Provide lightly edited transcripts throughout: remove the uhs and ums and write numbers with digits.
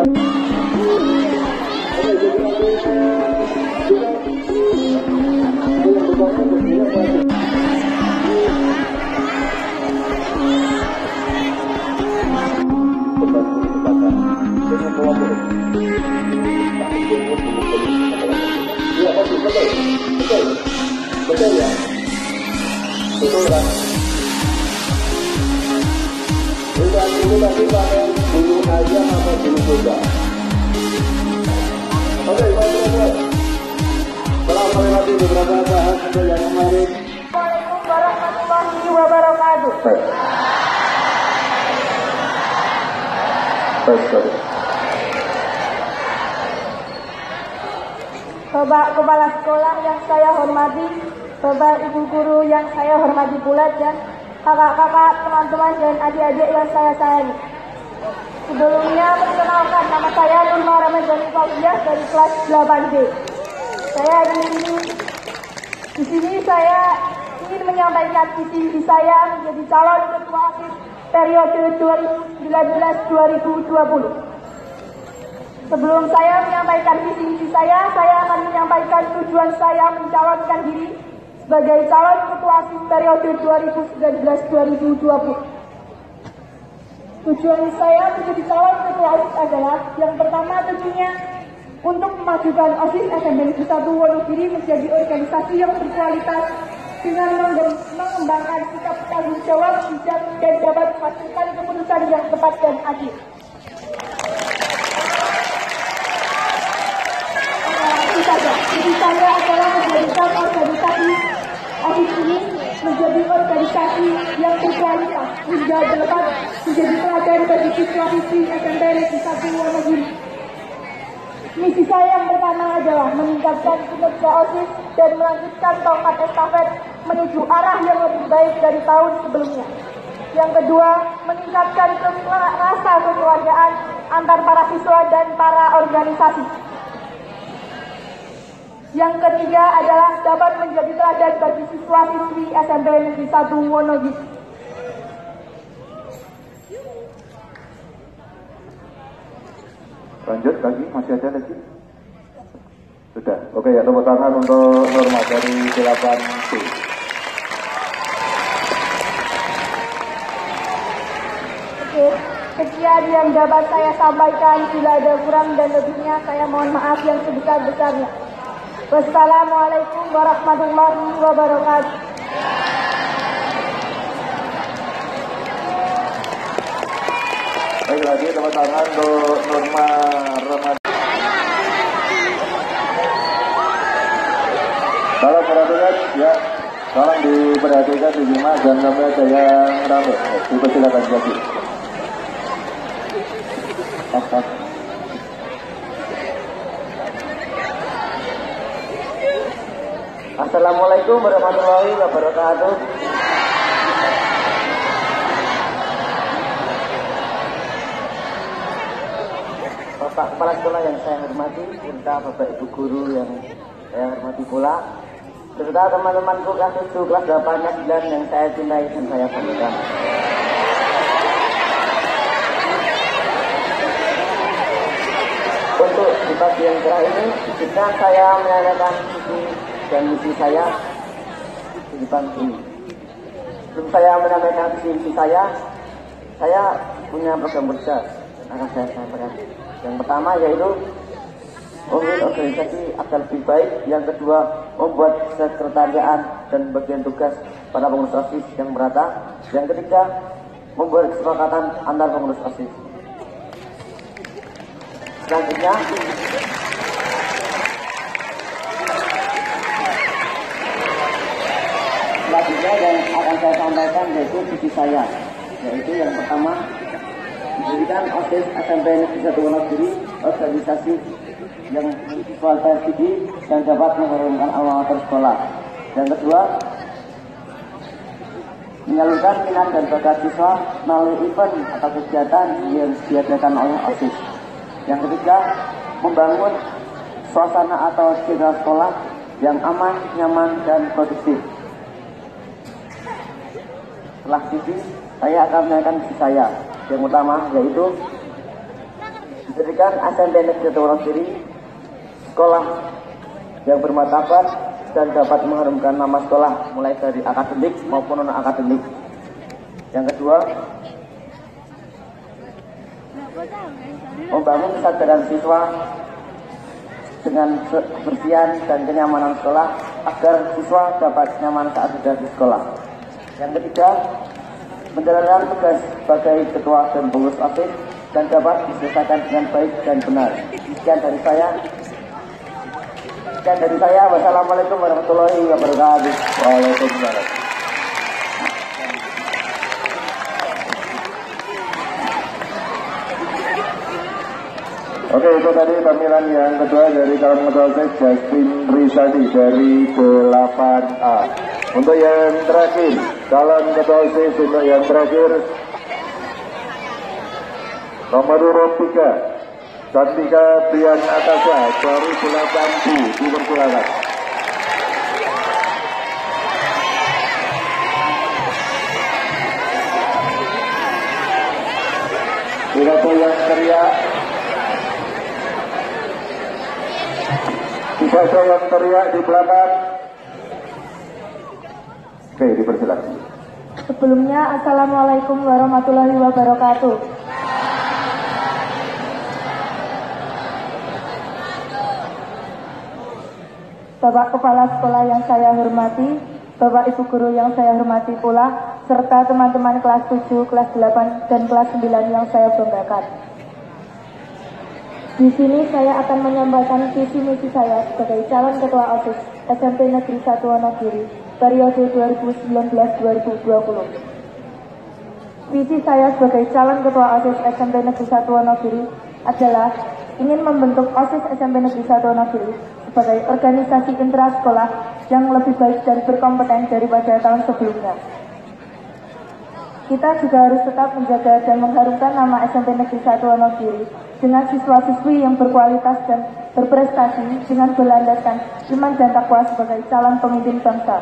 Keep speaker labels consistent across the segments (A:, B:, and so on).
A: Betul ya? Betul kan? Bukan dulu tapi pakai dulu aja atau dulu juga. Oke, baik. Setelah melewati beberapa tahap yang kemarin.
B: Assalamualaikum warahmatullahi wabarakatuh.
A: Baik.
B: Bapak Kepala Sekolah yang saya hormati, Bapak Ibu Guru yang saya hormati pula, dan kakak-kakak, teman-teman, dan adik-adik yang saya sayangi. Sebelumnya, perkenalkan, nama saya Nurma Ramadhani Fauziyah dari kelas 8D. Saya di sini saya ingin menyampaikan visi saya menjadi calon ketua OSIS periode 2019-2020. Sebelum saya menyampaikan visi saya akan menyampaikan tujuan saya mencalonkan diri sebagai calon ketua OSIS periode 2019-2020. Tujuan saya menjadi calon ketua OSIS adalah yang pertama tentunya untuk memajukan OSIS SMP Negeri 1 Wonogiri menjadi organisasi yang berkualitas dengan mengembangkan sikap tanggung jawab, bijak, dan dapat menghasilkan keputusan yang tepat dan adil. Jadi saya adalah menjadikan organisasi OSIS ini menjadi organisasi yang berkualitas hingga dapat menjadi teladan bagi siswa-siswi SMP Negeri 1 Wonogiri. Misi saya yang pertama adalah meningkatkan kinerja OSIS dan melanjutkan tongkat estafet menuju arah yang lebih baik dari tahun sebelumnya. Yang kedua, meningkatkan rasa kekeluargaan antar para siswa dan para organisasi. Yang ketiga adalah dapat menjadi teladan bagi siswa-siswi SMP Negeri 1 Wonogiri.
A: Lanjut lagi, masih ada lagi? Sudah, oke ya, tepuk tangan untuk Norma dari 8C.
B: Oke, sekian yang dapat saya sampaikan. Bila ada kurang dan lebihnya, saya mohon maaf yang sebesar-besarnya. Wassalamualaikum warahmatullahi wabarakatuh.
A: Baik, lagi tepuk tangan untuk Norma Ramadhani. Tolong perhatikan ya, tolong diperhatikan di Jima, jangan sampai ada yang rame. Dipersilakan jadi.
C: Assalamualaikum warahmatullahi wabarakatuh. Bapak Kepala Sekolah yang saya hormati, serta Bapak Ibu Guru yang saya hormati pula, serta teman-temanku kelas 7, kelas 8, kelas 9 yang saya cintai dan saya banggakan. Untuk di pagi yang cerah ini, izinkan saya menyampaikan visi dan misi saya di depan ini. Sebelum saya menyampaikan visi saya punya program kerja yang akan saya sampaikan. Yang pertama yaitu membuat organisasi agar lebih baik. Yang kedua, membuat sekretariat dan bagian tugas pada pengurus OSIS yang merata. Yang ketiga, membuat kesepakatan antar pengurus OSIS. Selanjutnya, yang akan saya sampaikan yaitu visi saya, yaitu yang pertama, menjadikan OSIS SMP Negeri 1 Wonogiri organisasi yang kualitas tinggi dan dapat mengharumkan alma mater sekolah. Yang kedua, menyalurkan minat dan bakat siswa melalui event atau kegiatan yang diadakan oleh OSIS. Yang ketiga, membangun suasana atau citra sekolah yang aman, nyaman, dan produktif. Setelah visi, saya akan menyampaikan visi saya. Yang utama yaitu mendirikan SMP Negeri Satu Wonogiri, sekolah yang bermartabat dan dapat mengharumkan nama sekolah mulai dari akademik maupun non-akademik. Yang kedua, membangun kesadaran siswa dengan kebersihan dan kenyamanan sekolah agar siswa dapat nyaman saat sudah di sekolah. Yang ketiga, menjalankan tugas sebagai ketua dan pengurus OSIS dan dapat diselesaikan dengan baik dan benar. Sekian dari saya. Wassalamualaikum warahmatullahi wabarakatuh.
A: Waalaikumsalam. Oke, itu tadi pemilihan yang kedua dari calon ketua OSIS Justin Rizadi dari 8A. Untuk yang terakhir, calon ketua OSIS untuk yang terakhir nomor urut 3 Cantika Brian Natasha dari 8B, dipersilakan. Tidak ada yang teriak. Tidak ada yang teriak di belakang. Oke, dipersilakan.
B: Sebelumnya, Assalamualaikum warahmatullahi wabarakatuh. Bapak Kepala Sekolah yang saya hormati, Bapak Ibu Guru yang saya hormati pula, serta teman-teman kelas 7, kelas 8, dan kelas 9 yang saya banggakan. Di sini saya akan menyampaikan visi misi saya sebagai calon ketua OSIS SMP Negeri 1 Wonogiri periode 2019-2020. Visi saya sebagai calon ketua OSIS SMP Negeri 1 Wonogiri adalah ingin membentuk OSIS SMP Negeri 1 Wonogiri sebagai organisasi intrasekolah yang lebih baik dan berkompeten daripada tahun sebelumnya. Kita juga harus tetap menjaga dan mengharumkan nama SMP Negeri 1 Wonogiri dengan siswa-siswi yang berkualitas dan berprestasi dengan berlandaskan iman dan takwa sebagai calon pemimpin bangsa.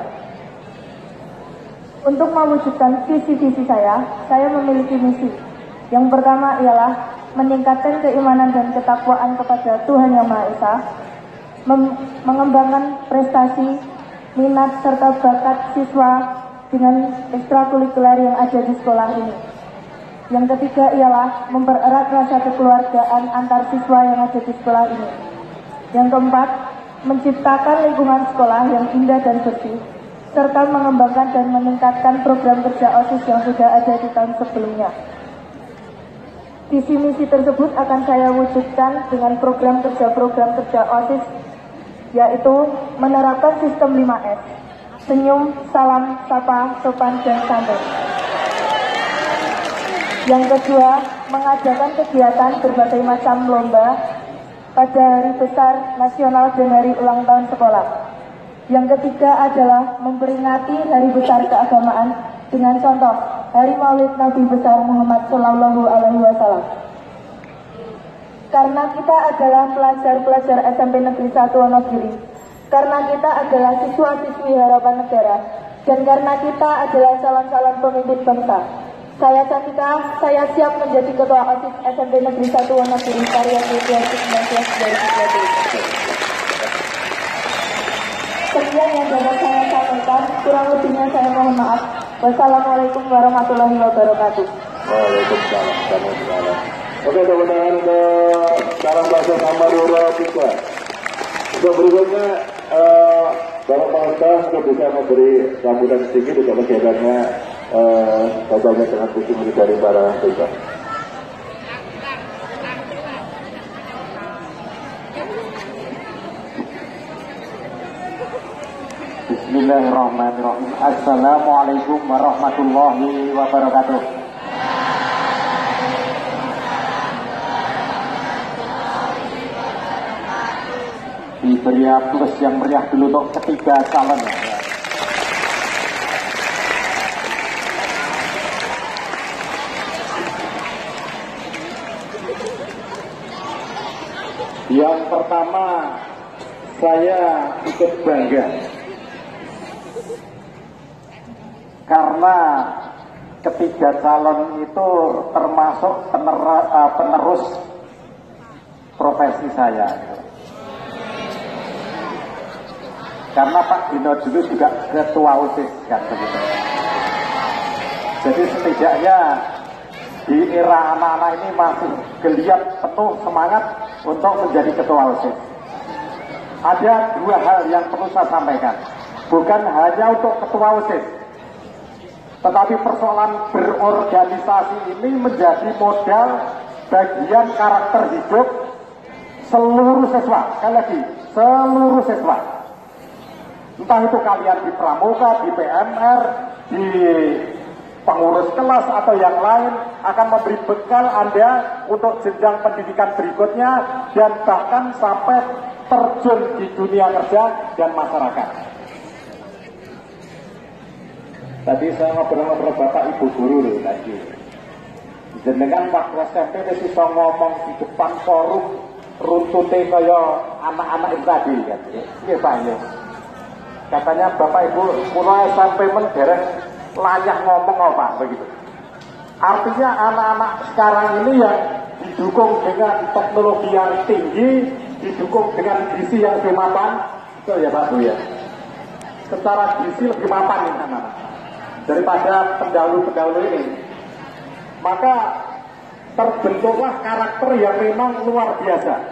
B: Untuk mewujudkan visi-visi saya memiliki misi. Yang pertama ialah meningkatkan keimanan dan ketakwaan kepada Tuhan Yang Maha Esa, mengembangkan prestasi, minat, serta bakat siswa dengan ekstrakurikuler yang ada di sekolah ini. Yang ketiga ialah mempererat rasa kekeluargaan antar siswa yang ada di sekolah ini. Yang keempat, menciptakan lingkungan sekolah yang indah dan bersih, serta mengembangkan dan meningkatkan program kerja OSIS yang sudah ada di tahun sebelumnya. Visi misi tersebut akan saya wujudkan dengan program kerja OSIS, yaitu menerapkan sistem 5S, senyum, salam, sapa, sopan, dan santun. Yang kedua, mengadakan kegiatan berbagai macam lomba pada hari besar nasional dan hari ulang tahun sekolah. Yang ketiga adalah memperingati hari besar keagamaan dengan contoh Hari Maulid Nabi besar Muhammad Shallallahu Alaihi Wasallam. Karena kita adalah pelajar-pelajar SMP Negeri 1 Wonogiri, karena kita adalah siswa-siswi harapan negara, dan karena kita adalah calon-calon pemimpin bangsa, saya Cantika, saya siap menjadi ketua OSIS SMP Negeri 1 Wonogiri periode 2019-2020. Sekian yang dapat saya sampaikan, kurang lebihnya saya mohon maaf. Wassalamualaikum warahmatullahi wabarakatuh.
A: Waalaikumsalam. Oke, tepuk tangan untuk calon pasien nomor urut 3. Untuk berikutnya, Bapak Panglima untuk bisa memberi sambutan sedikit untuk kegiatannya bapaknya dengan visi misi dari para siswa.
D: Bismillahirrahmanirrahim. Assalamualaikum warahmatullahi wabarakatuh. Diberi aplaus yang meriah dulu untuk ketiga calon. Yang pertama, saya ikut bangga karena ketiga calon itu termasuk penerus profesi saya. Karena Pak Dino dulu juga ketua OSIS kan begitu. Jadi setidaknya di era anak-anak ini masih geliat penuh semangat untuk menjadi ketua OSIS. Ada dua hal yang perlu saya sampaikan, bukan hanya untuk ketua OSIS, tetapi persoalan berorganisasi ini menjadi modal bagian karakter hidup seluruh siswa. Sekali lagi, seluruh siswa. Entah itu kalian di pramuka, di PMR, di pengurus kelas atau yang lain, akan memberi bekal Anda untuk jenjang pendidikan berikutnya dan bahkan sampai terjun di dunia kerja dan masyarakat. Tadi saya ngobrol-ngobrol Bapak Ibu guru loh tadi. Jenengan waktu SMP bisa ngomong di depan forum runtute kaya anak-anak itu tadi kan. Iya Pak ya. Katanya Bapak Ibu mulai SMP mendereng layak ngomong apa begitu. Artinya anak-anak sekarang ini yang didukung dengan teknologi yang tinggi, didukung dengan gizi yang lebih mapan, betul ya Pak Bu ya. Secara gizi lebih mapan ini anak-anak daripada pendahulu-pendahulu ini. Maka terbentuklah karakter yang memang luar biasa.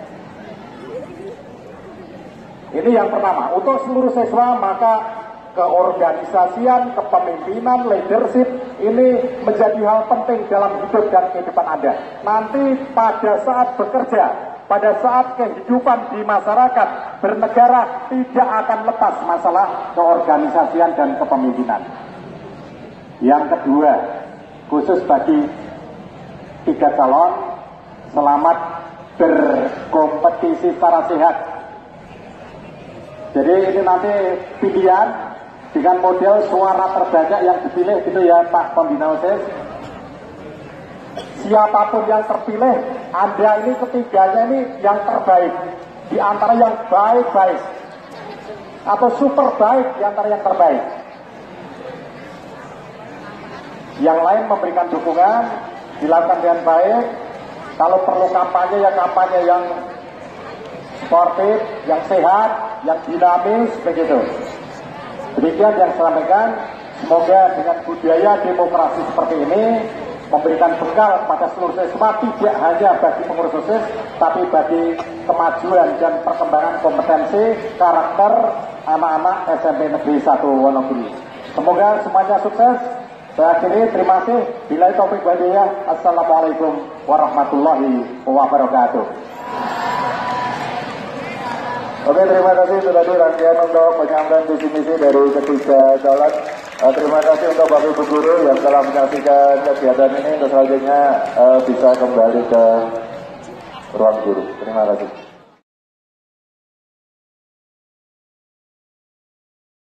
D: Ini yang pertama, untuk seluruh siswa maka keorganisasian, kepemimpinan, leadership ini menjadi hal penting dalam hidup dan kehidupan Anda. Nanti pada saat bekerja, pada saat kehidupan di masyarakat, bernegara tidak akan lepas masalah keorganisasian dan kepemimpinan. Yang kedua, khusus bagi 3 calon, selamat berkompetisi secara sehat. Jadi ini nanti pilihan dengan model suara terbanyak yang dipilih gitu ya Pak Pembina OSIS. Siapapun yang terpilih, Anda ini ketiganya ini yang terbaik di antara yang baik-baik atau super baik di antara yang terbaik. Yang lain memberikan dukungan, dilakukan dengan baik. Kalau perlu kampanye ya kampanye yang sportif, yang sehat, yang dinamis, begitu. Demikian yang saya sampaikan. Semoga dengan budaya demokrasi seperti ini memberikan bekal kepada seluruh siswa, tidak hanya bagi pengurus OSIS, tapi bagi kemajuan dan perkembangan kompetensi karakter anak-anak SMP Negeri 1 Wonogiri. Semoga semuanya sukses. Saya akhiri, terima kasih. Bila taufik wal hidayah. Assalamualaikum warahmatullahi wabarakatuh.
A: Oke, terima kasih sudah dirangkaian untuk penyampaian visi misi dari ketiga calon. Terima kasih untuk Bapak Ibu Guru yang telah menyaksikan kegiatan ini. Untuk selanjutnya bisa kembali ke ruang guru. Terima kasih.